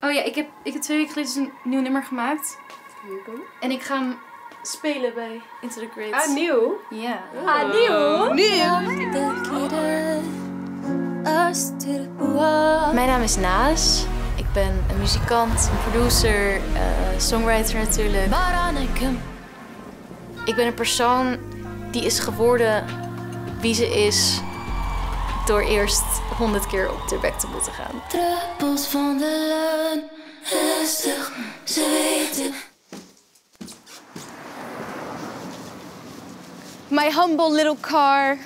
Oh ja, ik heb 2 weken geleden dus een nieuw nummer gemaakt. En ik ga hem spelen bij Into the Great. Ah, nieuw? Ja. Ah, nieuw? Mijn naam is Naas. Ik ben een muzikant, een producer, songwriter natuurlijk. Ik ben een persoon die is geworden wie ze is door eerst 100 keer op de bek te moeten gaan. Druppels van de laan, rustig, ze weten. My humble little car.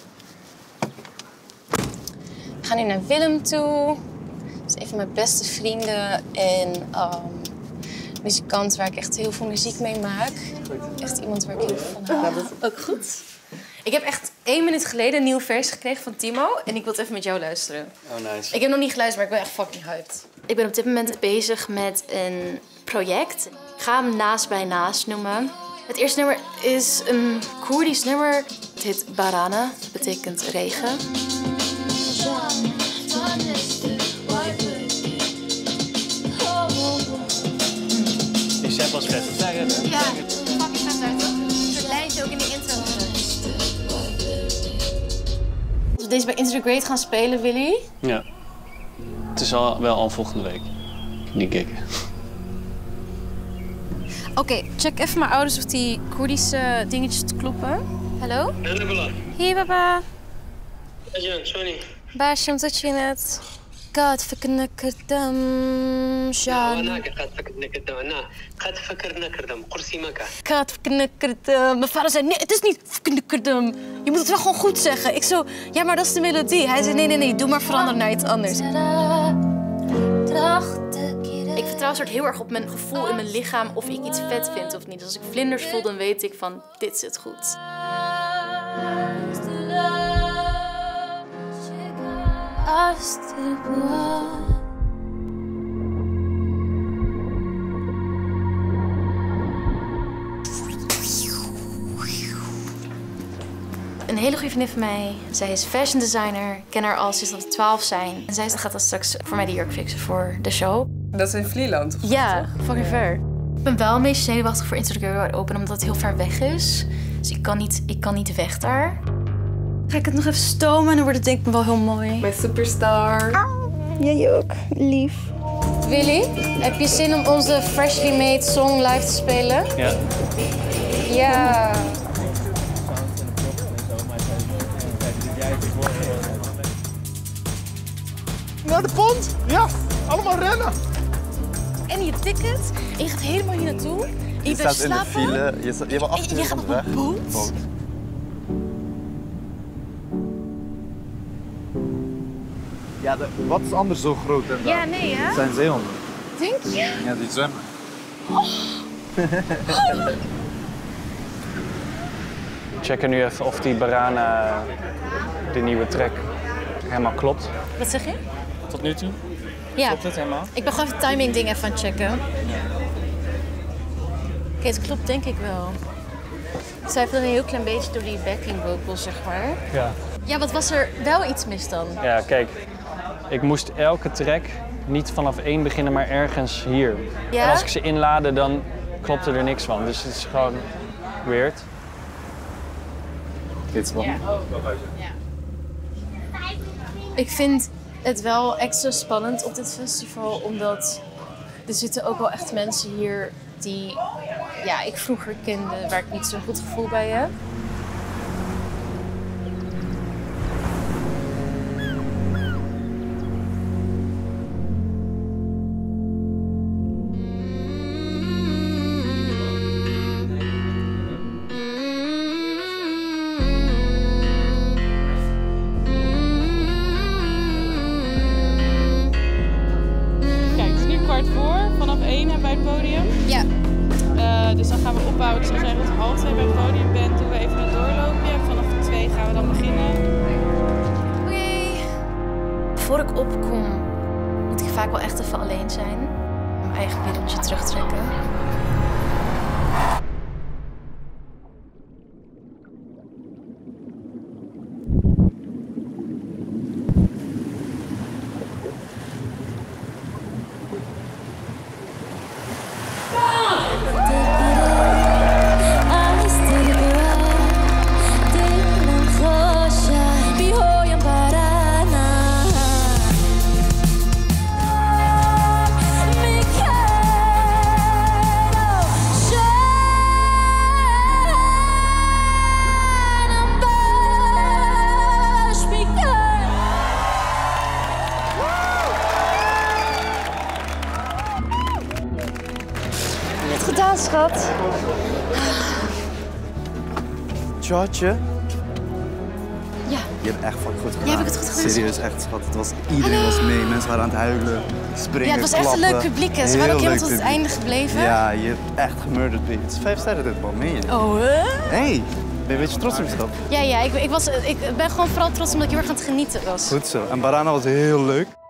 Ik ga nu naar Willem toe. Dat is een van mijn beste vrienden en muzikant waar ik echt heel veel muziek mee maak. Echt iemand waar ik heel veel van hou. Ook goed. Ik heb echt 1 minuut geleden een nieuwe versie gekregen van Timo en ik wil het even met jou luisteren. Oh, nice. Ik heb nog niet geluisterd, maar ik ben echt fucking hyped. Ik ben op dit moment bezig met een project. Ik ga hem Naast bij Naast noemen. Het eerste nummer is een Koerdisch nummer. Het heet Barana, dat betekent regen. Die set was vet. Ja, fucking vet uit, toch? Het lijntje ook in de intro. Als we deze bij Into the Great gaan spelen, Willy? Ja. Het is wel volgende week. Die gikken. Oké, check even mijn ouders of die Koerdische dingetjes kloppen. Hallo? Hey, baba. sorry. Baasje, omdat je het... God, verknikkerdam, Jean. God, verknikkerdam. Mijn vader zei, nee, het is niet verknikkerdam. Je moet het wel gewoon goed zeggen. Ik zo, ja, maar dat is de melodie. Hij zei, nee, doe maar veranderen naar iets anders. Ik vertrouw soort heel erg op mijn gevoel in mijn lichaam of ik iets vet vind of niet. Dus als ik vlinders voel, dan weet ik van, dit zit goed. Een hele goede vriendin van mij, zij is fashion designer. Ik ken haar al sinds dat we 12 zijn. En zij gaat dan straks voor mij de jurk fixen voor de show. Dat is in Vlieland? Ja, fucking ver. Ik ben wel een beetje zenuwachtig voor Into the Great Open, omdat het heel ver weg is. Dus ik kan niet weg daar. Ga ik het nog even stomen en dan wordt het denk ik wel heel mooi. Mijn superstar. Jij ook, lief. Willy, heb je zin om onze freshly made song live te spelen? Ja. Ja. Naar de pont? Ja, allemaal rennen. En je ticket, en je gaat helemaal hier naartoe. Je staat in de file, je hebt 8 uur je gaat op een boot. Ja, wat is anders zo groot dan dat? Ja, nee hè? Het zijn zeehonden. Denk je? Ja, die zwemmen. Checken nu even of die Barana, de nieuwe track, helemaal klopt. Wat zeg je? Tot nu toe? Ja. Klopt het helemaal? Ik ben gewoon even het timing ding even aan het checken. Oké, het klopt denk ik wel. Zij heeft nog een heel klein beetje door die backing vocals, zeg maar. Ja. Ja, wat was er wel iets mis dan? Ja, kijk. Ik moest elke track niet vanaf 1 beginnen, maar ergens hier. Ja? En als ik ze inlaadde, dan klopte er niks van. Dus het is gewoon weird. Dit is wel. Ja. Ik vind het wel extra spannend op dit festival, omdat er zitten ook wel echt mensen hier die ik vroeger kende, waar ik niet zo'n goed gevoel bij heb. Vanaf 1 hebben wij het podium. Ja. Dus dan gaan we opbouwen. Dus als jij rond 1:30 bij het podium bent, doen we even een doorloopje. Vanaf 2 gaan we dan beginnen. Oké. Voor ik opkom, moet ik vaak wel echt even alleen zijn. Mijn eigen ritmetje terugtrekken. gedaan, schat. Tjatje. Ja. Je hebt echt fucking goed gedaan. Ja, heb ik het goed gedaan? Serieus, echt schat. Het was, iedereen was mee, mensen waren aan het huilen, springen, Ja, het was echt een leuk publiek. Hè. Ze waren ook helemaal tot het einde gebleven. Ja, je hebt echt gemurderd, baby. Het is 5 sterren dit, man. Meen je? Oh, Hey, ben je een beetje trots op jezelf? Ja, ik ben gewoon vooral trots omdat ik heel erg aan het genieten was. Goed zo. En Barana was heel leuk.